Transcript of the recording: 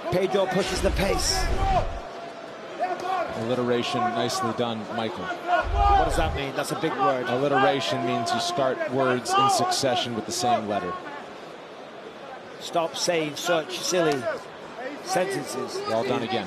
Pedro pushes the pace. Alliteration, nicely done, Michael. What does that mean? That's a big word. Alliteration means you start words in succession with the same letter. Stop saying such silly sentences. Well done again.